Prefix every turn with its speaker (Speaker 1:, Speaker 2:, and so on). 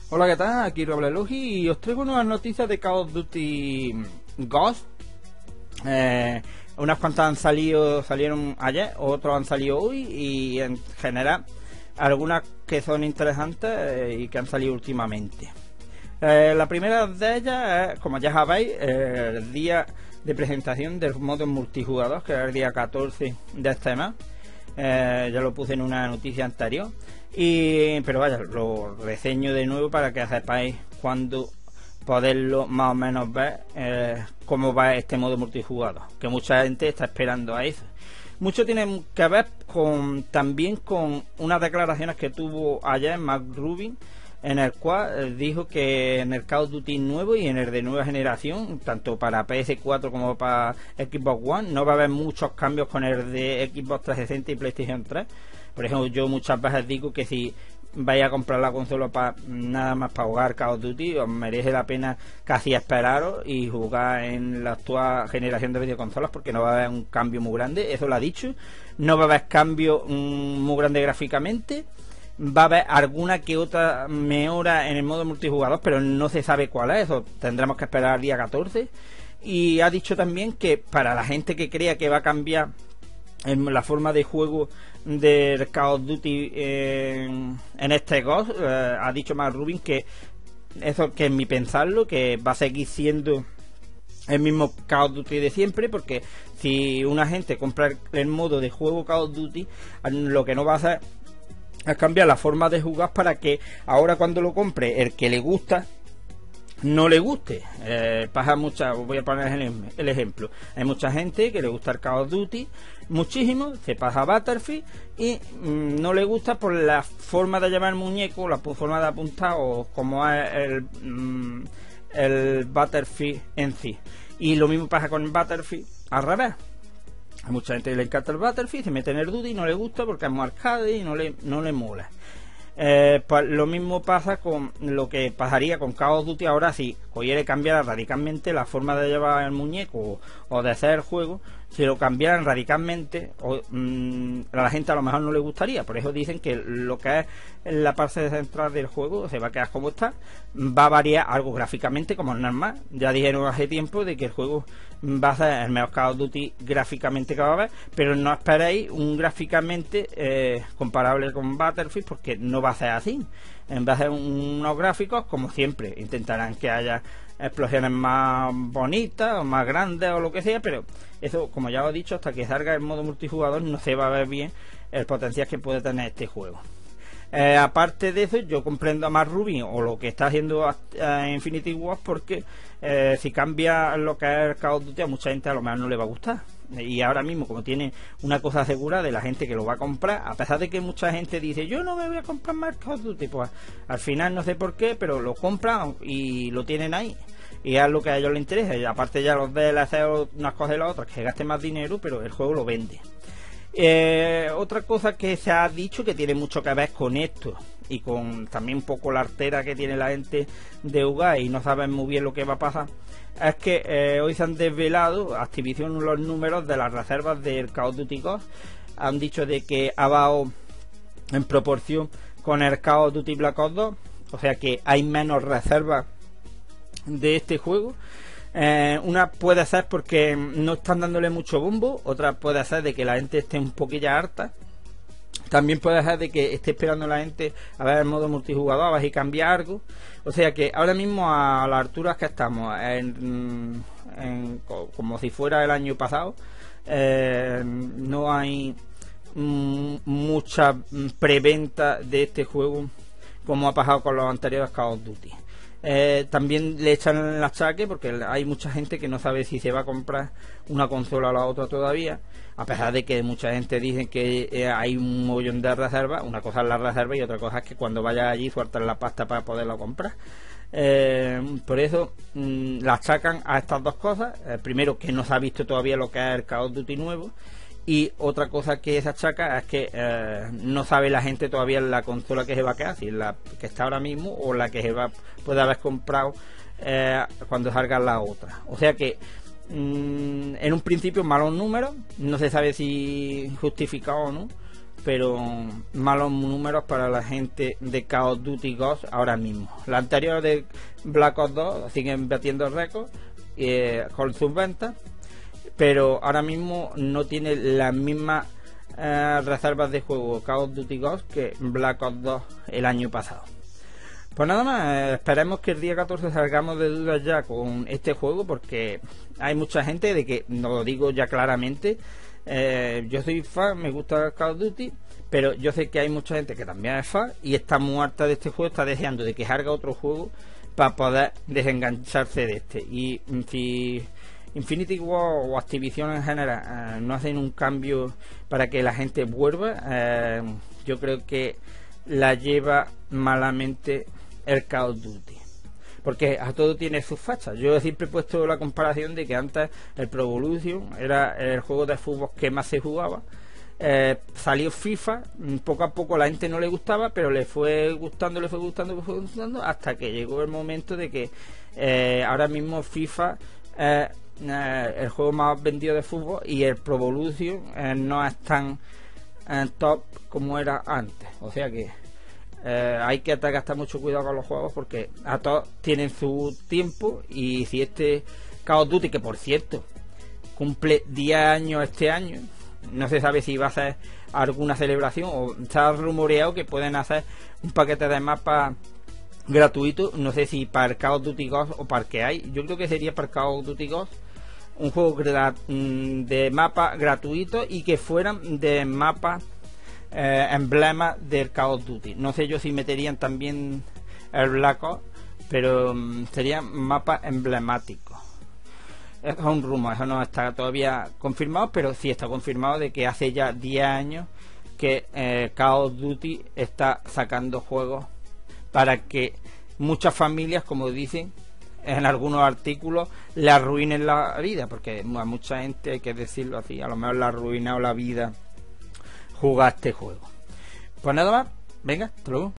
Speaker 1: Hola, ¿qué tal? Aquí Roblelogi y os traigo nuevas noticias de Call of Duty Ghost. Unas cuantas salieron ayer, otras han salido hoy y en general algunas que son interesantes y que han salido últimamente. La primera de ellas es, como ya sabéis, el día de presentación del modo multijugador, que es el día 14 de este mes. Ya lo puse en una noticia anterior, pero vaya, lo reseño de nuevo para que sepáis cuándo poderlo más o menos ver cómo va este modo multijugador, que mucha gente está esperando a eso. Mucho tiene que ver también con unas declaraciones que tuvo ayer Mark Rubin, en el cual dijo que en el Call of Duty nuevo y en el de nueva generación, tanto para PS4 como para Xbox One, no va a haber muchos cambios con el de Xbox 360 y PlayStation 3. Por ejemplo, yo muchas veces digo que si vais a comprar la consola nada más para jugar Call of Duty, os merece la pena casi esperaros y jugar en la actual generación de videoconsolas, porque no va a haber un cambio muy grande. Eso lo ha dicho. No va a haber cambio muy grande gráficamente. Va a haber alguna que otra mejora en el modo multijugador, pero no se sabe cuál es. Eso tendremos que esperar al día 14. Y ha dicho también que para la gente que crea que va a cambiar en la forma de juego del Call of Duty en este Ghost, ha dicho Mark Rubin que eso, que en mi pensarlo, que va a seguir siendo el mismo Call of Duty de siempre, porque si una gente compra el modo de juego Call of Duty, lo que no va a hacer es cambiar la forma de jugar para que ahora cuando lo compre el que le gusta no le guste. Pasa os voy a poner el ejemplo. Hay mucha gente que le gusta el Call of Duty muchísimo, se pasa a Battlefield y no le gusta por la forma de llevar el muñeco, la forma de apuntar o como es el Battlefield en sí. Y lo mismo pasa con el Battlefield al revés. A mucha gente le encanta el Battlefield, se mete en el Duty y no le gusta porque es muy arcade y no le mola. Pues lo mismo pasa con lo que pasaría con Call of Duty ahora si cogiera cambiar radicalmente la forma de llevar el muñeco o de hacer el juego. Si lo cambiaran radicalmente, a la gente a lo mejor no le gustaría. Por eso dicen que lo que es la parte central del juego se va a quedar como está. Va a variar algo gráficamente, como es normal. Ya dijeron hace tiempo de que el juego va a ser el mejor Call of Duty gráficamente que va a haber, pero no esperéis un gráficamente comparable con Battlefield, porque no va a ser así. En vez de unos gráficos, como siempre, intentarán que haya explosiones más bonitas o más grandes o lo que sea, pero eso, como ya os he dicho, hasta que salga el modo multijugador no se va a ver bien el potencial que puede tener este juego. Aparte de eso, yo comprendo a Mark Rubin o lo que está haciendo Infinity Ward, porque si cambia lo que es el Call of Duty, a mucha gente a lo mejor no le va a gustar. Y ahora mismo, como tiene una cosa segura de la gente que lo va a comprar, a pesar de que mucha gente dice yo no me voy a comprar más Call of Duty, pues al final no sé por qué, pero lo compran y lo tienen ahí. Y es lo que a ellos les interesa. Y aparte ya los DLC unas cosas y las otras, que gaste más dinero, pero el juego lo vende. Otra cosa que se ha dicho que tiene mucho que ver con esto y con también un poco la artera que tiene la gente de jugar y no saben muy bien lo que va a pasar, es que hoy se han desvelado Activision los números de las reservas del Call of Duty Ghost. Han dicho de que ha bajado en proporción con el Call of Duty Black Ops 2, o sea que hay menos reservas de este juego. Una puede ser porque no están dándole mucho bombo, otra puede ser de que la gente esté un poquillo harta, también puede ser de que esté esperando la gente a ver el modo multijugador, a ver si cambia algo. O sea que ahora mismo, a las alturas que estamos como si fuera el año pasado, no hay mucha preventa de este juego como ha pasado con los anteriores Call of Duty. También le echan el achaque porque hay mucha gente que no sabe si se va a comprar una consola o la otra todavía, a pesar de que mucha gente dice que hay un montón de reservas. Una cosa es la reserva y otra cosa es que cuando vaya allí sueltan la pasta para poderlo comprar. Por eso la achacan a estas dos cosas. Primero, que no se ha visto todavía lo que es el Call of Duty nuevo, y otra cosa que se achaca es que no sabe la gente todavía la consola que se va a quedar, si la que está ahora mismo o la que puede haber comprado cuando salga la otra. O sea que en un principio malos números, no se sabe si justificado o no, pero malos números para la gente de Call of Duty Ghosts ahora mismo. La anterior de Black Ops 2 siguen batiendo récords con sus ventas, pero ahora mismo no tiene las mismas reservas de juego Call of Duty Ghosts que Black Ops 2 el año pasado. Pues nada más, esperemos que el día 14 salgamos de dudas ya con este juego, porque hay mucha gente de que, no lo digo ya claramente, yo soy fan, me gusta Call of Duty, pero yo sé que hay mucha gente que también es fan y está muy harta de este juego, está deseando de que salga otro juego para poder desengancharse de este. Y si Infinity Ward o Activision en general no hacen un cambio para que la gente vuelva, yo creo que la lleva malamente el Call of Duty, porque a todo tiene sus fachas. Yo siempre he puesto la comparación de que antes el Pro Evolution era el juego de fútbol que más se jugaba, salió FIFA, poco a poco la gente no le gustaba, pero le fue gustando hasta que llegó el momento de que ahora mismo FIFA el juego más vendido de fútbol, y el Pro Evolution no es tan top como era antes. O sea que hay que gastar mucho cuidado con los juegos, porque a todos tienen su tiempo, y si este Call of Duty, que por cierto cumple 10 años este año, no se sabe si va a hacer alguna celebración, o está rumoreado que pueden hacer un paquete de mapas gratuito, no sé si para el Call of Duty Ghosts o para el que hay. Yo creo que sería para el Call of Duty Ghosts un juego de mapas gratuitos, y que fueran de mapas emblemas del Call of Duty. No sé yo si meterían también el Black Ops, pero serían mapas emblemáticos. Es un rumor, eso no está todavía confirmado, pero sí está confirmado de que hace ya 10 años que Call of Duty está sacando juegos para que muchas familias, como dicen en algunos artículos, le arruinen la vida, porque a mucha gente, hay que decirlo así, a lo mejor le ha arruinado la vida jugar este juego. Pues nada más, venga, hasta luego.